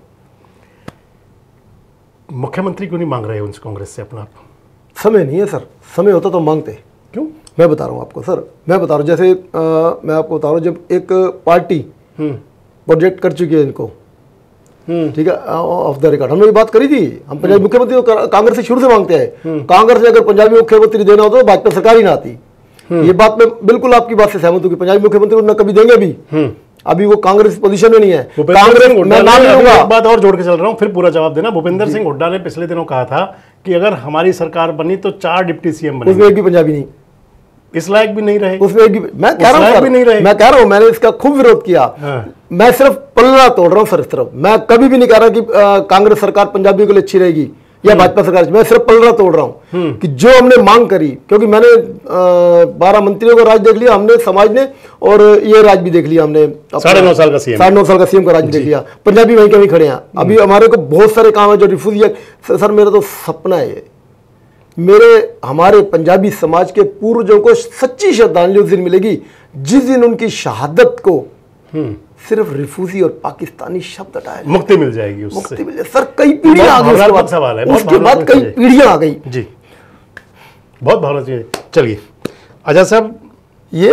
मुख्यमंत्री क्यों नहीं मांग रहे उनसे कांग्रेस से अपना? समय नहीं है सर, समय होता तो मांगते। क्यों? मैं बता रहा हूँ आपको सर, मैं बता रहा हूँ जैसे आ, मैं आपको बता रहा हूँ, जब एक पार्टी प्रोजेक्ट कर चुकी है इनको, ठीक है, ऑफ द रिकॉर्ड हमने ये बात करी थी, हम पंजाबी मुख्यमंत्री को कांग्रेस से शुरू से मांगते हैं। कांग्रेस ने अगर पंजाबी मुख्यमंत्री देना होता तो भाजपा सरकार ही ना आती। ये बात मैं बिल्कुल आपकी बात से सहमत हूँ कि पंजाबी मुख्यमंत्री को ना कभी देंगे भी, अभी वो कांग्रेस पोजीशन में नहीं है। कांग्रेस मैं नाम लूंगा, एक बात और जोड़ के चल रहा हूँ, फिर पूरा जवाब देना। भूपेंद्र सिंह हुड्डा ने पिछले दिनों कहा था कि अगर हमारी सरकार बनी तो चार डिप्टी सीएम बने, उसमें एक भी पंजाबी नहीं, इस लायक भी नहीं रहे, उसमें एक भी, मैं कह रहा हूँ मैं कह रहा हूँ मैंने इसका खूब विरोध किया। हाँ। मैं सिर्फ पल्ला तोड़ रहा हूँ सर इस तरफ, मैं कभी भी नहीं कह रहा कि कांग्रेस सरकार पंजाबियों के लिए अच्छी रहेगी या भाजपा सरकार, मैं सिर्फ पल्ला तोड़ रहा हूँ कि जो हमने मांग करी, क्योंकि मैंने बारह मंत्रियों का राज देख लिया हमने, समाज ने, और ये राज भी देख लिया हमने, साढ़े नौ साल का सीएम साढ़े नौ साल का सीएम का राज देख लिया। पंजाबी वहीं कहीं खड़े हैं। अभी हमारे को बहुत सारे काम है जो रिफ्यूजी है सर, मेरा तो सपना है, मेरे हमारे पंजाबी समाज के पूर्वजों को सच्ची श्रद्धांजलि उस दिन मिलेगी जिस दिन उनकी शहादत को सिर्फ रिफ्यूजी और पाकिस्तानी शब्द हटाए, मुक्ति मिल जाएगी उससे। मुक्ति मिल जाए सर, कई पीढ़ियां आ गई उसके बाद, सवाल है, उसके बाद कई पीढ़ियां आ गई जी, बहुत भावना चाहिए। चलिए आजाद साहब, ये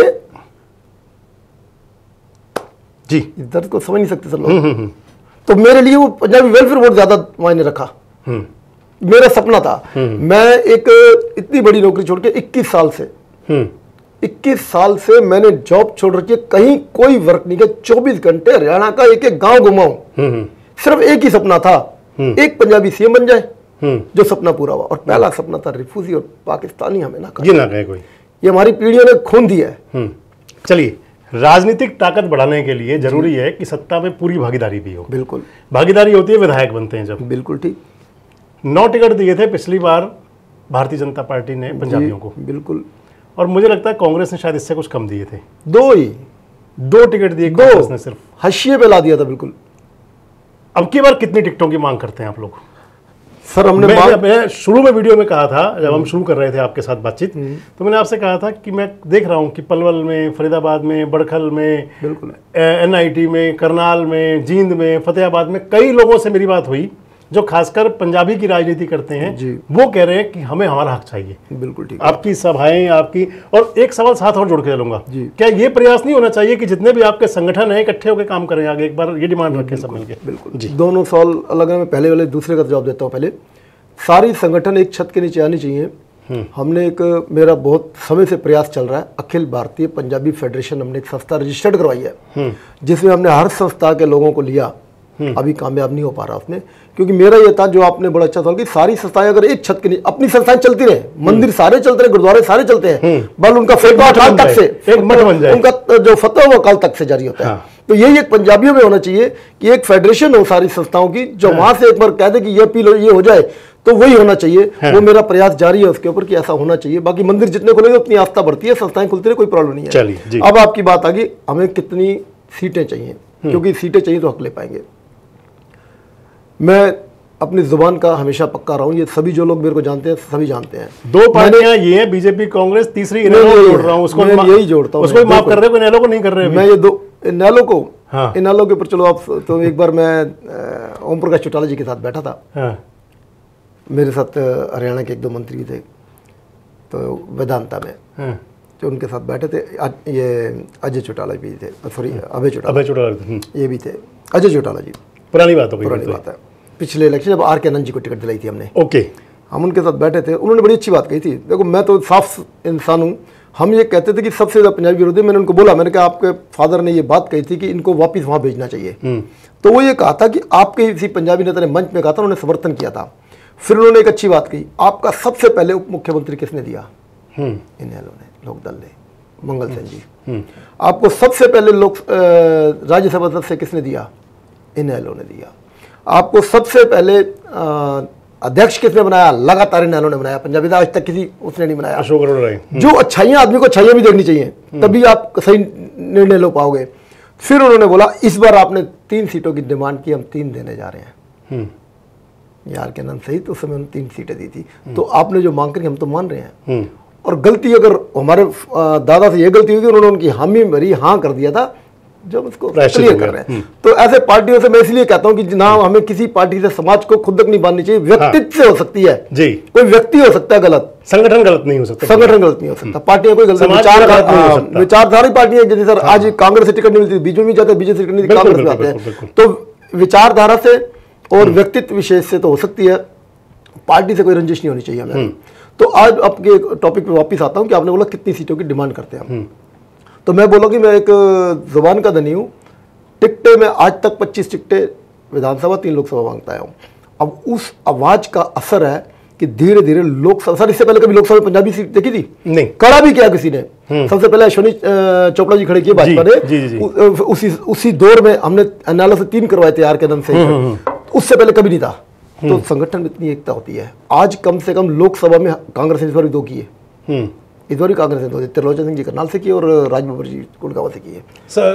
जी इस दर्द को समझ नहीं सकते सर लोग, तो मेरे लिए वो पंजाबी वेलफेयर बोर्ड ज्यादा मायने रखा। मेरा सपना था, मैं एक इतनी बड़ी नौकरी छोड़ के इक्कीस साल से इक्कीस साल से मैंने जॉब छोड़ रखी है, कहीं कोई वर्क नहीं किया, चौबीस घंटे हरियाणा का एक एक गांव घुमाऊं, सिर्फ एक ही सपना था, एक पंजाबी सीएम बन जाए, जो सपना पूरा हुआ। और पहला सपना था रिफ्यूजी और पाकिस्तानी हमें ना ये ना कहे कोई, ये हमारी पीढ़ियों ने खून दिया है। चलिए, राजनीतिक ताकत बढ़ाने के लिए जरूरी है कि सत्ता में पूरी भागीदारी भी हो। बिल्कुल, भागीदारी होती है विधायक बनते हैं जब। बिल्कुल ठीक। नौ टिकट दिए थे पिछली बार भारतीय जनता पार्टी ने पंजाबियों को, बिल्कुल, और मुझे लगता है कांग्रेस ने शायद इससे कुछ कम दिए थे, दो ही दो टिकट दिए कांग्रेस ने, सिर्फ हाशिए पे ला दिया था। बिल्कुल। अब की बार कितनी टिकटों की मांग करते हैं आप लोग? सर हमने मैं, मैं शुरू में वीडियो में कहा था, जब हम शुरू कर रहे थे आपके साथ बातचीत, तो मैंने आपसे कहा था कि मैं देख रहा हूं कि पलवल में, फरीदाबाद में, बड़खल में, बिल्कुल, एनआईटी में, करनाल में, जींद में, फतेहाबाद में कई लोगों से मेरी बात हुई जो खासकर पंजाबी की राजनीति करते हैं, वो कह रहे हैं कि हमें हमारा हक चाहिए। बिल्कुल ठीक। आपकी सभाएं, आपकी, और एक सवाल साथ और जोड़ के चलूंगा, क्या ये प्रयास नहीं होना चाहिए कि जितने भी आपके संगठन हैं इकट्ठे होकर काम करें आगे? एक बार ये डिमांड रखें सब मिलकर। बिल्कुल जी, दोनों सवाल अलग है, मैं पहले वाले दूसरे का जवाब देता हूँ। पहले, सारी संगठन एक छत के नीचे आनी चाहिए। हमने एक, मेरा बहुत समय से प्रयास चल रहा है, अखिल भारतीय पंजाबी फेडरेशन, हमने एक संस्था रजिस्टर्ड करवाई है जिसमें हमने हर संस्था के लोगों को लिया। अभी कामयाब नहीं हो पा रहा उसमें, क्योंकि मेरा ये था, जो आपने बड़ा अच्छा सवाल कि सारी संस्थाएं अगर एक छत के नीचे, अपनी संस्थाएं चलती रहे, मंदिर सारे चलते रहे, गुरुद्वारे सारे चलते हैं, बल उनका फतवा अकाल तक से, एक मठ बन जाए, उनका जो फतवा वो अकाल तक से जारी होता है। तो यही एक पंजाबियों में होना चाहिए कि एक फेडरेशन हो सारी संस्थाओं की, जो वहां से एक बार कह दे कि ये पी लो, ये हो जाए, तो वही होना चाहिए। वो मेरा प्रयास जारी है उसके ऊपर कि ऐसा होना चाहिए। बाकी मंदिर जितने खुलेंगे उतनी आस्था बढ़ती है, संस्थाएं खुलती रहे, कोई प्रॉब्लम नहीं है। चलिए, अब आपकी बात आ गई हमें कितनी सीटें चाहिए, क्योंकि सीटें चाहिए तो हक ले पाएंगे। मैं अपनी जुबान का हमेशा पक्का रहा हूं, ये सभी जो लोग मेरे को जानते हैं सभी जानते हैं। दो पार्टियां ये हैं, बीजेपी कांग्रेस, तीसरी इनेलो जोड़ रहा हूं, उसको यही जोड़ता हूं, उसको माफ कर रहे हो, इनेलो को नहीं कर रहे। मैं ये दो इनेलो को, हाँ, इनेलो के ऊपर चलो आप, तो एक बार मैं ओम प्रकाश चौटाला जी के साथ बैठा था, हाँ, मेरे साथ हरियाणा के एक दो मंत्री थे, तो वेदांता में, हाँ, जो उनके साथ बैठे थे, ये अजय चौटाला भी थे, सॉरी अभय चौटाला, अभय चौटाला ये भी थे, अजय चौटाला जी, पुरानी बात हो गई, पुरानी बात है, पिछले इलेक्शन जब आर के आनंद जी को टिकट दिलाई थी हमने, ओके, हम उनके साथ बैठे थे, उन्होंने बड़ी अच्छी बात कही थी। देखो मैं तो साफ इंसान हूँ, हम ये कहते थे कि सबसे ज़्यादा पंजाबी विरोधी, मैंने उनको बोला, मैंने कहा आपके फादर ने ये बात कही थी कि इनको वापस वहाँ भेजना चाहिए, तो वो ये कहा था कि आपके किसी पंजाबी नेता ने मंच में कहा था, उन्होंने समर्थन किया था। फिर उन्होंने एक अच्छी बात कही, आपका सबसे पहले उप मुख्यमंत्री किसने दिया? इनेलो ने, लोकदल ने, मंगल सेन जी। आपको सबसे पहले लोक राज्यसभा सदस्य किसने दिया? इनेलो ने दिया। आपको सबसे पहले अध्यक्ष किसने बनाया? लगातार इनेलो ने बनाया, पंजाबी आज तक किसी उसने नहीं बनाया। अशोक अरोड़ा। जो अच्छाइयाँ, आदमी को अच्छाइयाँ भी देखनी चाहिए, तभी आप सही निर्णय लो पाओगे। फिर उन्होंने बोला इस बार आपने तीन सीटों की डिमांड की, हम तीन देने जा रहे हैं। यार के आनंद सहित उस समय उन्होंने तीन सीटें दी थी। तो आपने जो मांग करी हम तो मान रहे हैं, और गलती अगर हमारे दादा से ये गलती हुई कि उन्होंने उनकी हामी भरी हाँ कर दिया था, जो हम इसको क्लियर कर रहे हैं। तो ऐसे पार्टियों से मैं इसलिए कहता हूं कि ना हमें किसी पार्टी से समाज को खुद तक नहीं बांधनी चाहिए। व्यक्तित्व से हो सकती है जी, कोई व्यक्ति हो सकता है गलत, संगठन गलत नहीं हो सकता, संगठन गलत नहीं हो सकता, पार्टियां कोई गलत, विचार विचारधारी पार्टियां जैसे सर आज कांग्रेस से टिकट नहीं मिलती, बीजेपी में जाते हैं, बीजेपी से टिकट नहीं कांग्रेस में आते हैं। तो विचारधारा से और व्यक्तित्व विशेष से तो हो सकती है, पार्टी से कोई रंजिश नहीं होनी चाहिए हमें। तो आज आपके टॉपिक पे वापस आता हूं कि आपने बोला कितनी सीटों की डिमांड करते हैं हम, तो मैं बोला कि मैं एक जुबान का धनी हूँ। टिकटें में आज तक पच्चीस टिकटें विधानसभा, तीन लोकसभा मांगता है। अब उस आवाज का असर है कि धीरे धीरे लोकसभा, सर इससे पहले कभी लोकसभा पंजाबी सीट देखी थी? नहीं। कड़ा भी किया किसी ने, सबसे पहले अश्विनी चोपड़ा जी खड़े किए भाजपा ने, उसी उसी दौर में हमने अन्नाला से तीन करवाए थे यार के नाम से, उससे पहले कभी नहीं था। तो संगठन में इतनी एकता होती है। आज कम से कम लोकसभा में कांग्रेस ने इस बार भी दो की है, इस बार भी कांग्रेस ने दो, त्रिलोचन सिंह जी करनाल से की और राजबब्बर जी गुड़गांव से की है।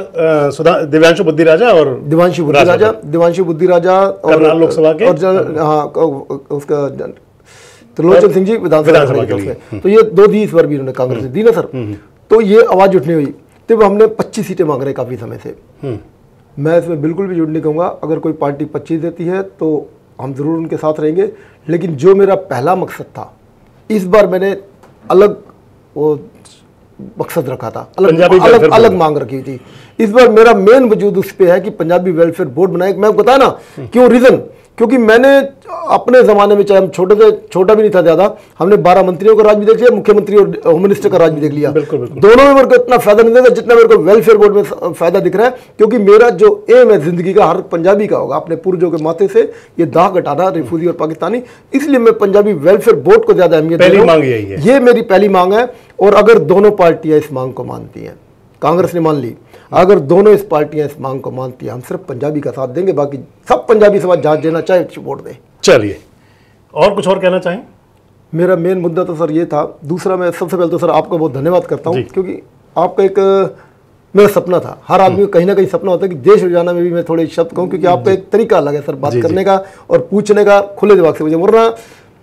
सर दिव्यांशु बुद्धि राजा और दिव्यांशु बुद्धि राजा दिव्यांशु बुद्धि राजा और लोकसभा के, और हाँ उसका त्रिलोचन सिंह जी विधानसभा के। तो ये दो दी इस बार भी उन्होंने कांग्रेस ने दी ना सर। तो ये आवाज उठनी हुई, तब हमने पच्चीस सीटें मांग रहे काफी समय से। मैं इसमें बिल्कुल भी झूठ नहीं कहूँगा, अगर कोई पार्टी पच्चीस देती है तो हम जरूर उनके साथ रहेंगे। लेकिन जो मेरा पहला मकसद था, इस बार मैंने अलग वो मकसद रखा था, अलग अलग, अलग मांग रखी थी। इस बार मेरा मेन वजूद उस पे है कि पंजाबी वेलफेयर बोर्ड बनाए। मैं बताया ना क्यों, रीजन क्योंकि मैंने अपने जमाने में, चाहे हम छोटे से छोटा भी नहीं था ज्यादा, हमने बारह मंत्रियों का राज भी देख लिया, मुख्यमंत्री और होम मिनिस्टर का राज भी देख लिया। दोनों में मेरे को इतना फायदा नहीं देगा जितना मेरे को वेलफेयर बोर्ड में फायदा दिख रहा है। क्योंकि मेरा जो एम है जिंदगी का, हर पंजाबी का होगा अपने पूर्वजों के माथे से ये दाग हटाना, रिफ्यूजी और पाकिस्तानी, इसलिए मैं पंजाबी वेलफेयर बोर्ड को ज्यादा अहमियत दे रहा हूं। ये मेरी पहली मांग है। और अगर दोनों पार्टियां इस मांग को मानती हैं, कांग्रेस ने मान ली, अगर दोनों इस पार्टियां इस मांग को मानती हैं, हम सिर्फ पंजाबी का साथ देंगे, बाकी सब पंजाबी समाज जांच देना चाहे वोट दे। चलिए, और कुछ और कहना चाहें? मेरा मेन मुद्दा तो सर ये था। दूसरा, मैं सबसे पहले तो सर आपका बहुत धन्यवाद करता हूँ, क्योंकि आपका एक मेरा सपना था, हर आदमी को कहीं ना कहीं सपना होता है कि देश रोजाना में भी मैं थोड़े शब्द कहूँ, क्योंकि आपका एक तरीका अलग है सर बात करने का और पूछने का, खुले दिमाग से। मुझे वरना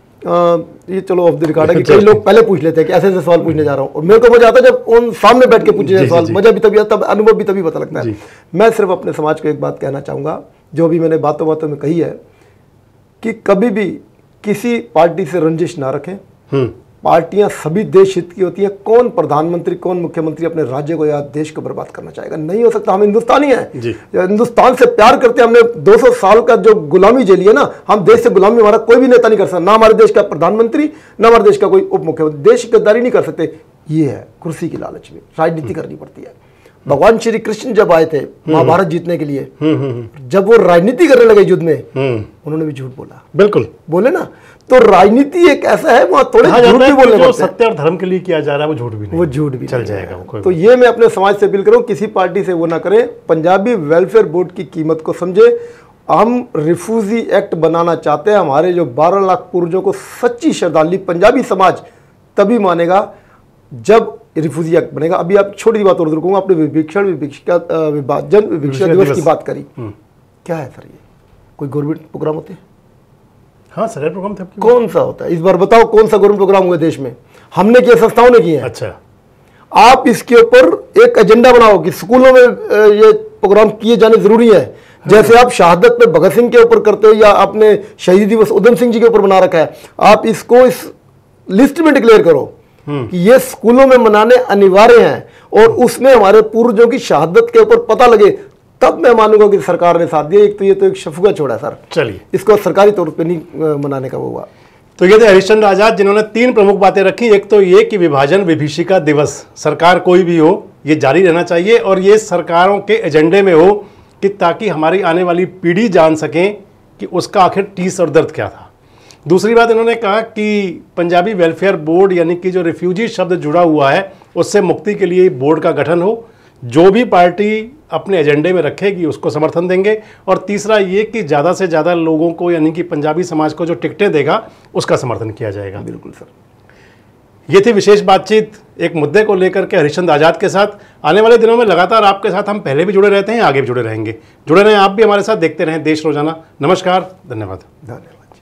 ये चलो ऑफ द रिकॉर्ड है कि कई लोग पहले पूछ लेते हैं कि ऐसे ऐसे सवाल पूछने जा रहा हूँ, और मेरे को मजा आता है जब उन सामने बैठ के पूछे जाए सवाल, मजा भी तभी आता है, अनुभव भी तभी पता लगता है। मैं सिर्फ अपने समाज को एक बात कहना चाहूँगा, जो भी मैंने बातों बातों में कही है, कि कभी भी किसी पार्टी से रंजिश ना रखें। पार्टियां सभी देश हित की होती हैं। कौन प्रधानमंत्री, कौन मुख्यमंत्री अपने राज्य को या देश को बर्बाद करना चाहेगा? नहीं हो सकता। हम हिंदुस्तानी हैं, हिंदुस्तान से प्यार करते हैं। हमने दो सौ साल का जो गुलामी झेली है ना, हम देश से गुलामी हमारा कोई भी नेता नहीं कर सकता, ना हमारे देश का प्रधानमंत्री, ना हमारे देश का कोई उप मुख्यमंत्री। देश की गद्दारी नहीं कर सकते। ये है कुर्सी की लालच में राजनीति करनी पड़ती है। भगवान श्री कृष्ण जब आए थे महाभारत जीतने के लिए, जब वो राजनीति करने लगे युद्ध में, उन्होंने भी झूठ बोला। बिल्कुल बोले ना, तो राजनीति एक ऐसा है, वहां थोड़े झूठ भी बोलने जो सत्य और धर्म के लिए किया जा रहा है वो झूठ भी नहीं, वो झूठ भी चल जाएगा। तो ये मैं अपने समाज से अपील करूं, किसी पार्टी से वो ना करें। पंजाबी वेलफेयर बोर्ड की कीमत को समझे। हम रिफ्यूजी एक्ट बनाना चाहते हैं। हमारे जो बारह लाख पूर्वजों को सच्ची श्रद्धांजलि पंजाबी समाज तभी मानेगा जब रिफ्यूजी एक्ट बनेगा। अभी आप छोटी सी बात और रुकूंगा, आपने विभीषण विभिक्षा विभाजन विभिक्षा दिवस की बात करी, क्या है सर? ये कोई गवर्नमेंट प्रोग्राम होते हैं? हाँ सर, प्रोग्राम थे। कौन सा होता है? इस बार बताओ कौन सा गवर्नमेंट प्रोग्राम हुआ देश में? हमने किया, संस्थाओं ने किए हैं। अच्छा, आप इसके ऊपर एक एजेंडा बनाओ कि स्कूलों में ये प्रोग्राम किए जाने जरूरी है। जैसे आप शहादत में भगत सिंह के ऊपर करते हो, या आपने शहीदी दिवस उधम सिंह जी के ऊपर बना रखा है, आप इसको इस लिस्ट में डिक्लेयर करो कि ये स्कूलों में मनाने अनिवार्य हैं, और उसमें हमारे पूर्वजों की शहादत के ऊपर पता लगे, तब मैं मानूंगा कि सरकार ने साथ दिया। एक तो ये तो एक शफुआ छोड़ा सर। चलिए, इसको सरकारी तौर पे नहीं मनाने का वो हुआ। तो ये थे हरिश्चंद्र आजाद, जिन्होंने तीन प्रमुख बातें रखी। एक तो ये कि विभाजन विभीषिका दिवस, सरकार कोई भी हो, ये जारी रहना चाहिए, और ये सरकारों के एजेंडे में हो, कि ताकि हमारी आने वाली पीढ़ी जान सकें कि उसका आखिर टीस और दर्द क्या था। दूसरी बात, इन्होंने कहा कि पंजाबी वेलफेयर बोर्ड, यानी कि जो रिफ्यूजी शब्द जुड़ा हुआ है, उससे मुक्ति के लिए बोर्ड का गठन हो। जो भी पार्टी अपने एजेंडे में रखेगी उसको समर्थन देंगे। और तीसरा ये कि ज़्यादा से ज़्यादा लोगों को, यानी कि पंजाबी समाज को जो टिकटें देगा, उसका समर्थन किया जाएगा। बिल्कुल सर। ये थी विशेष बातचीत एक मुद्दे को लेकर के हरिश्चंद्र आजाद के साथ। आने वाले दिनों में लगातार आपके साथ हम पहले भी जुड़े रहते हैं, आगे भी जुड़े रहेंगे। जुड़े रहें आप भी हमारे साथ, देखते रहें देश रोजाना। नमस्कार, धन्यवाद। धन्यवाद।